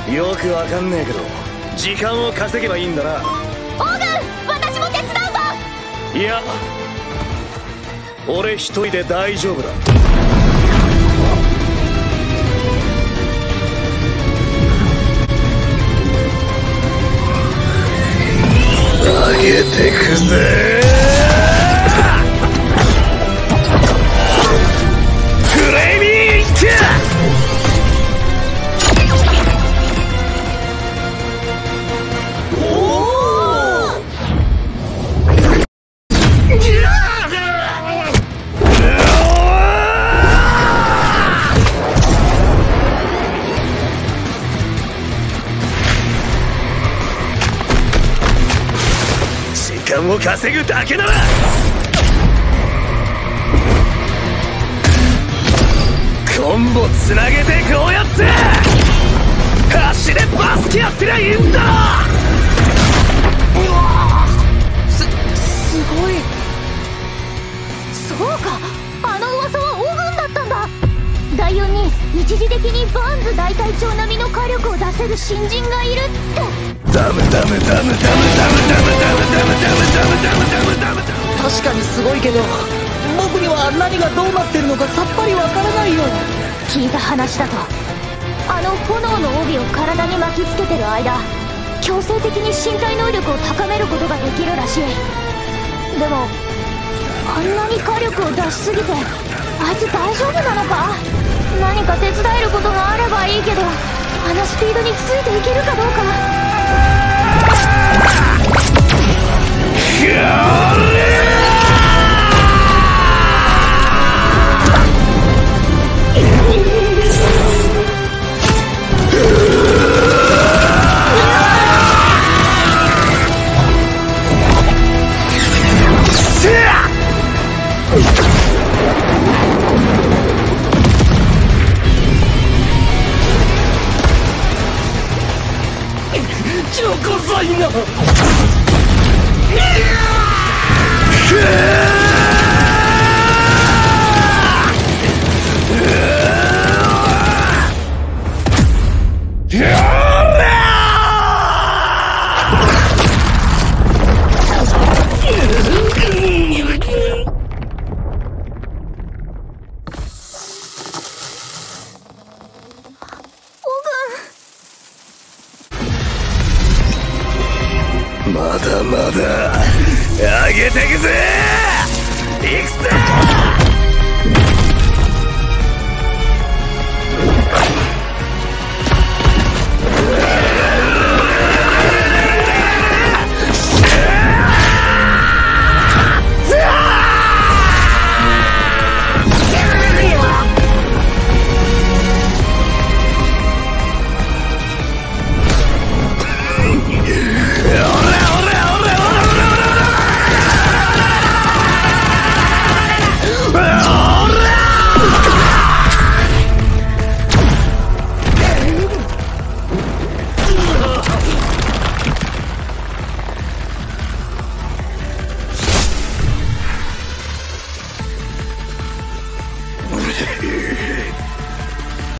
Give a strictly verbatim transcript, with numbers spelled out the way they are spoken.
よくわかんねえけど時間を稼げばいいんだな。 オーガン、私も手伝うぞ。 いや俺一人で大丈夫だ。上げてくぜフレイミング。時間を稼ぐだけならコンボつなげてこうやって足でバスケやってりゃいいんだろ。 すすごい。そうか、あの噂はオーガンだったんだ。だいよんに一時的にバーンズ大隊長並みの火力を出せる新人がいるって。 ダムダムダムダムダムダムダムダムダムダムダムダムダムダムダム。 確かにすごいけど僕には何がどうなってるのかさっぱりわからないよ。 聞いた話だと、あの炎の帯を体に巻きつけてる間強制的に身体能力を高めることができるらしい。でもあんなに火力を出しすぎてあいつ大丈夫なのか。何か手伝えることがあればいいけど、あのスピードについていけるかどうか。 チョコザイナまだまだ上げてくぜ。いくぜ。